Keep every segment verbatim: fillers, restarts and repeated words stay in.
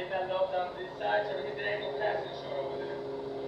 hit that lobe down to this side. Try to hit the angle passing short over there.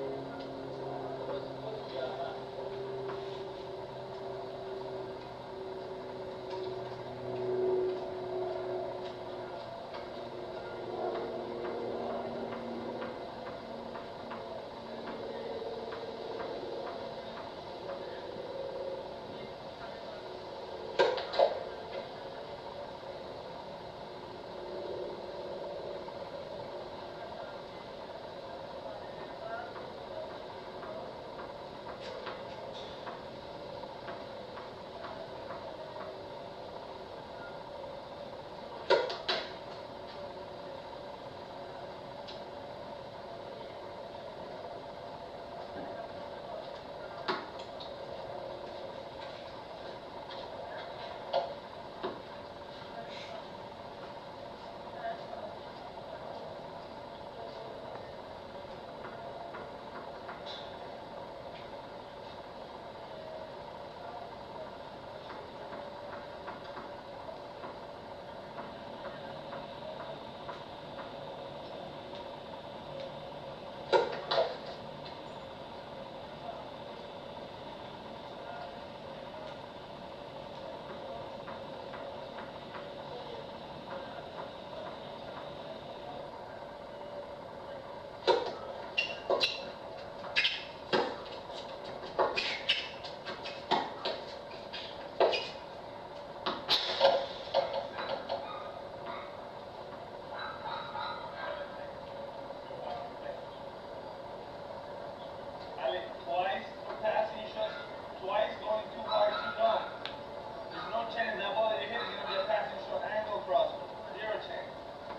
Twice passing shot, twice going too hard, too long. There's no chance that ball that you hit is going to be a passing shot angle crossbar. Zero chance.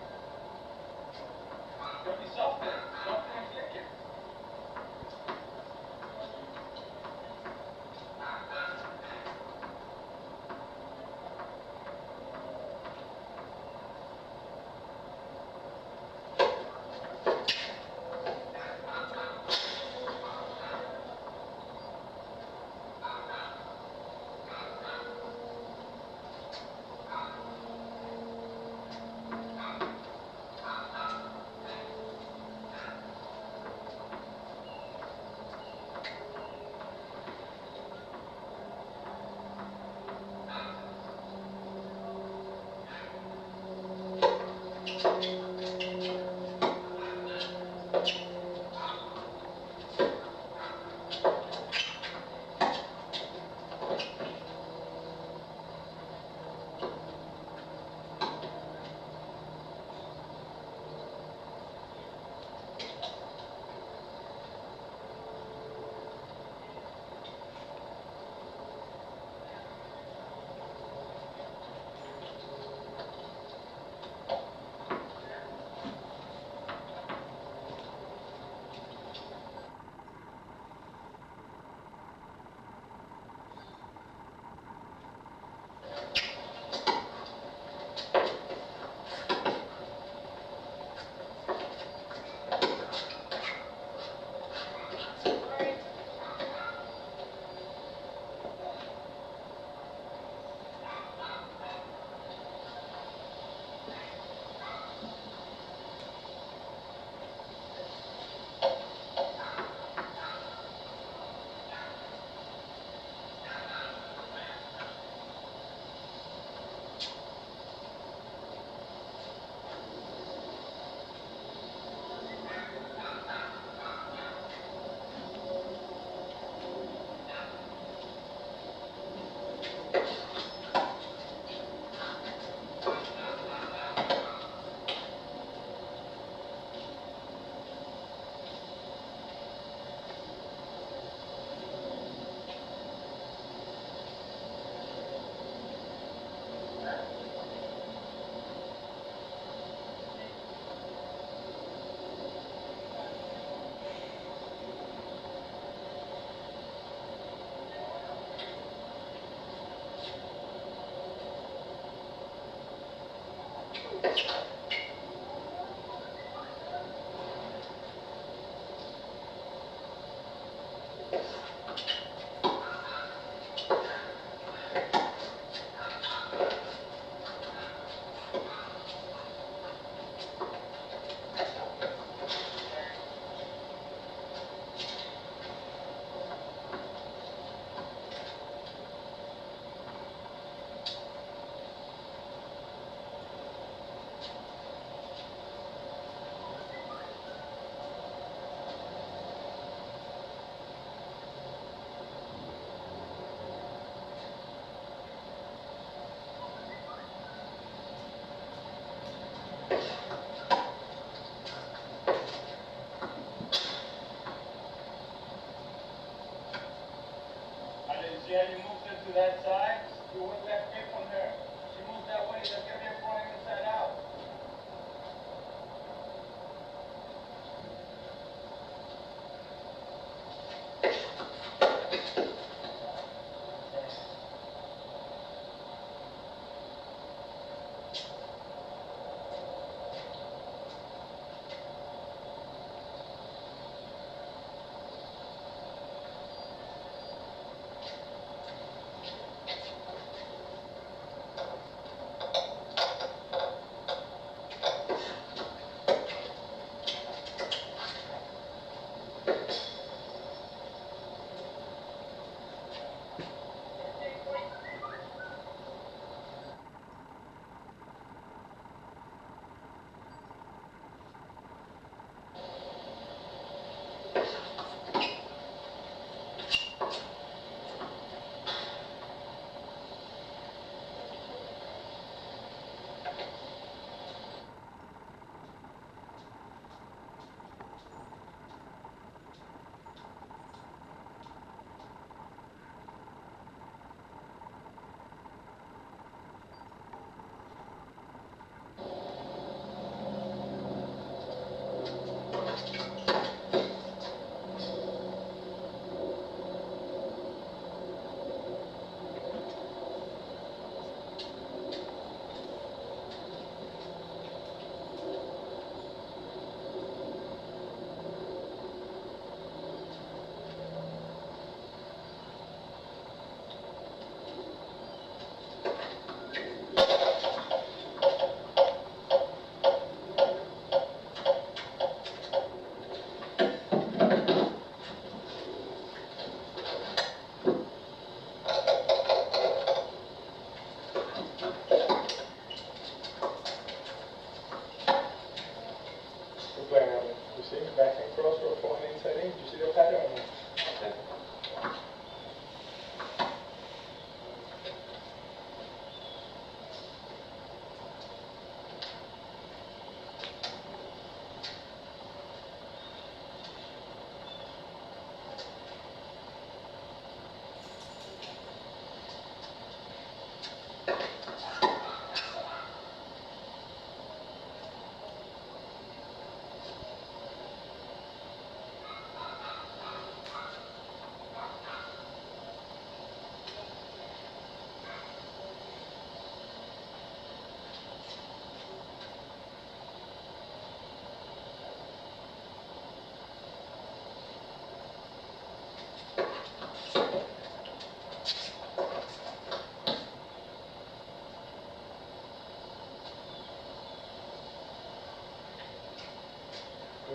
It's going to be softer, softer and flicker.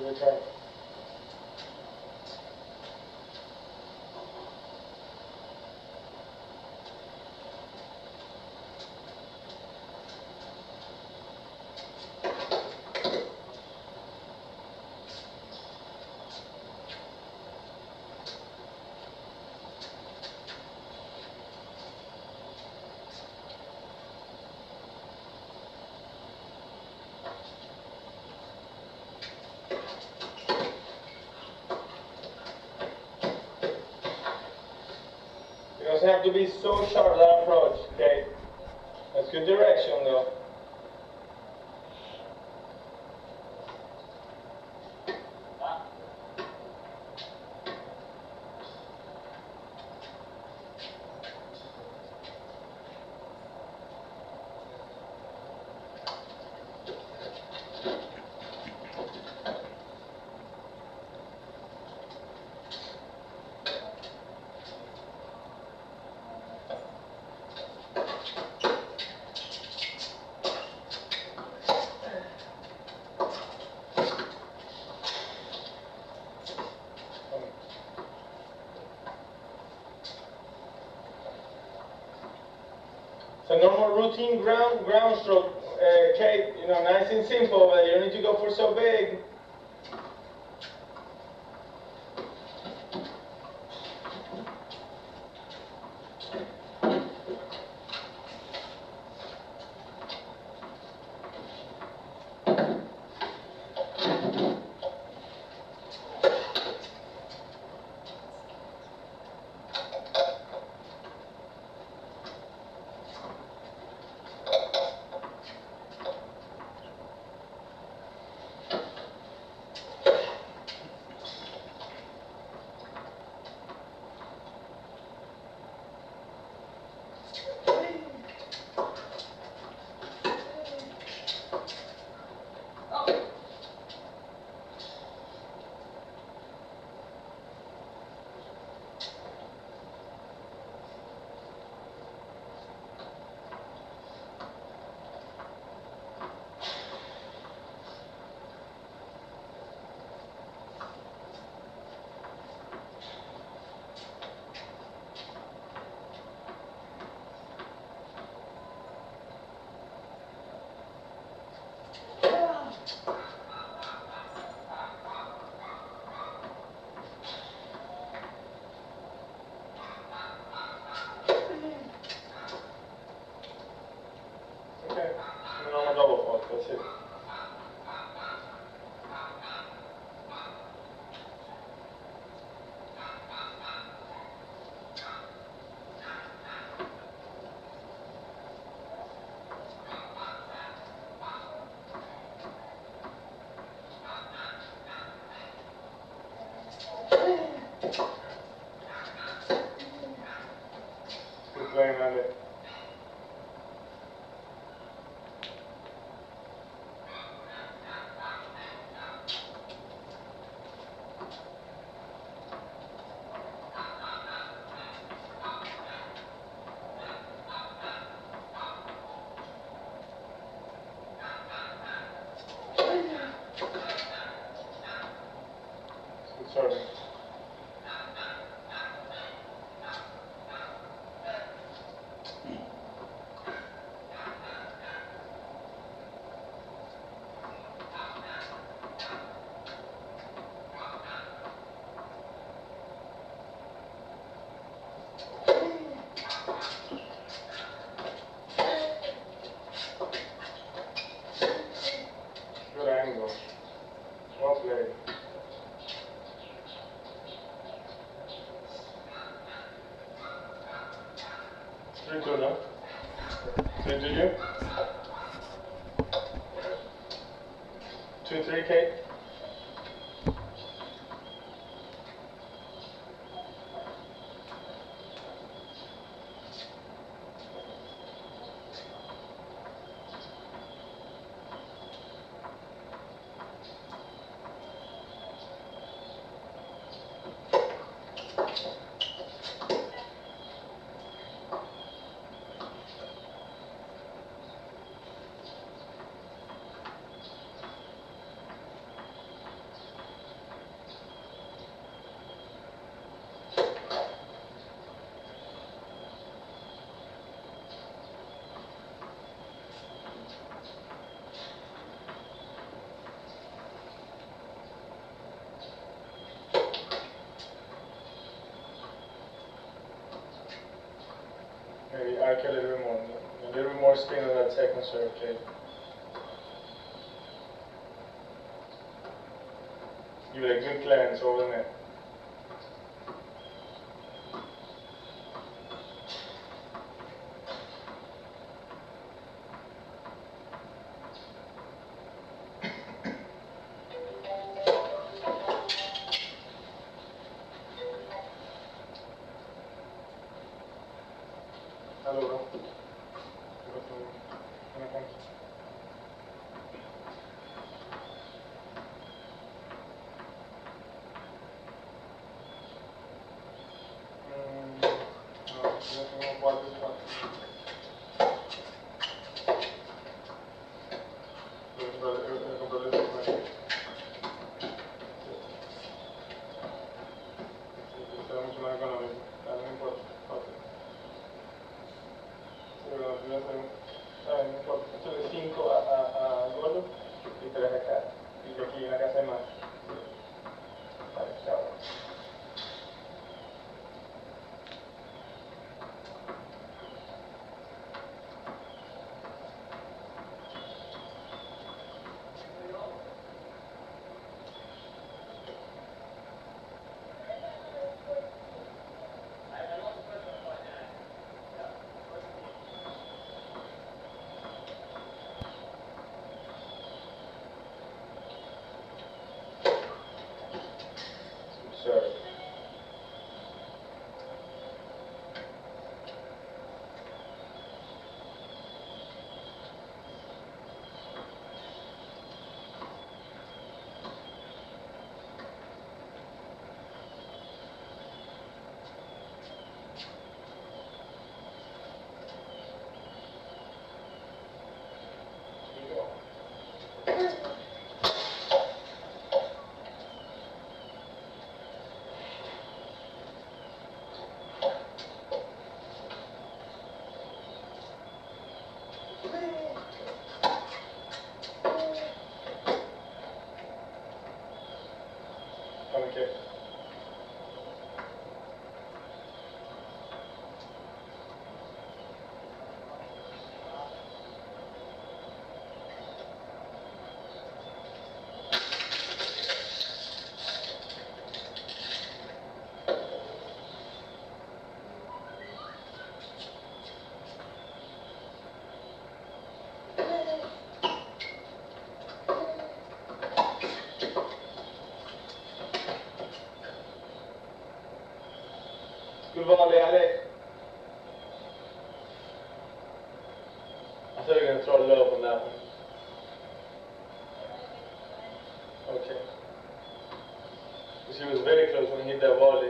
Okay. You don't have to be so sharp that approach, okay? That's good direction though. So normal routine ground ground stroke, uh, Kate, you know, nice and simple, but you don't need to go for so big. Okay, normal double fault, that's it. Good playing, Andy. Good serving. Good angle. Well played. three two, no? three two you? two three, Kate? back a little bit more. A little bit more spin on that second serve, okay? Give it a good clearance over the net. Allora, una canzone. Mm, no, ya tengo cuatro espacios. Voy a comprar- voy a comprarle dos más. Sí, será mucho más económico. Ah, no importa. Ok. Pero no, voy a hacer un- ah, no importa. Échale cinco a, a, a Gordo y tres acá. Y yo aquí en la casa de más. Vale, chao. Serve. Okay. Good volley, Ale. I thought you were going to throw it low on that one. Okay. Because he was very close when he hit that volley.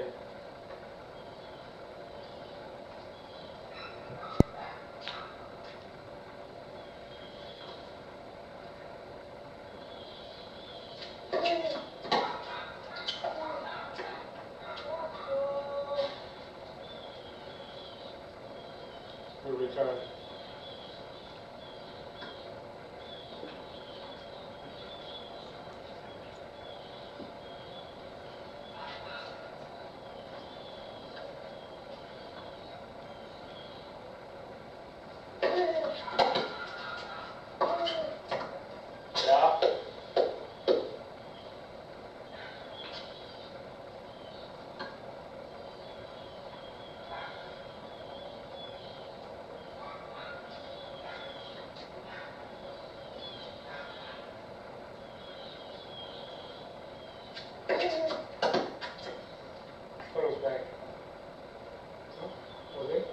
Good return. Yeah. Close back. Huh? Was it?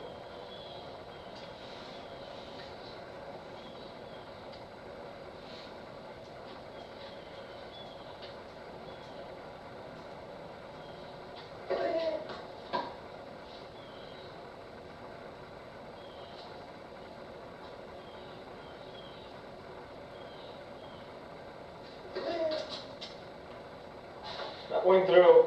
That went through.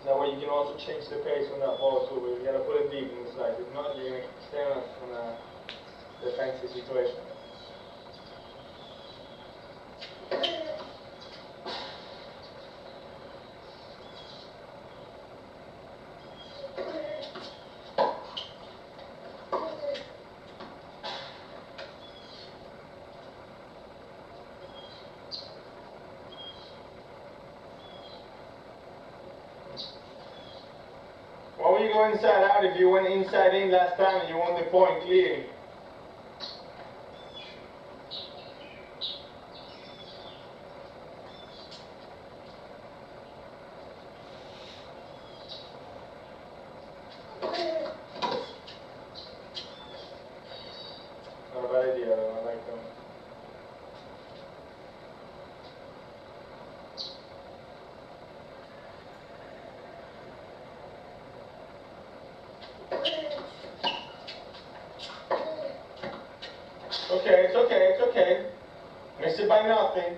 That way you can also change the pace on that ball too, but you gotta put it deep in the slice. If not, you're gonna stay on, on a defensive situation. Why would you go inside out if you went inside in last time and you won the point clearly? Not a bad idea though, I like them. Okay, it's okay, it's okay. Miss it by nothing.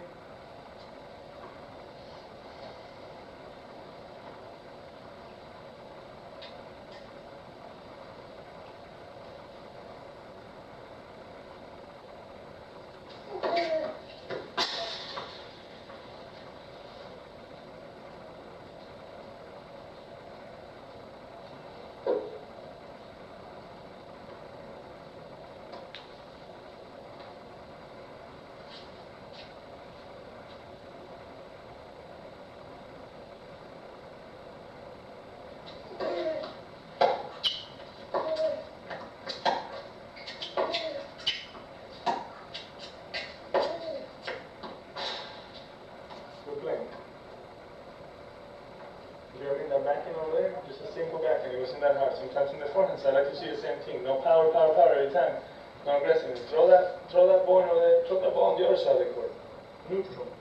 That backhand over there, just a simple backhand. It wasn't that hard. Sometimes in the forehand side, I like to see the same thing. No power, power, power every time. No aggressiveness. Throw that, throw that ball over there. Throw that ball on the other side of the court. Neutral.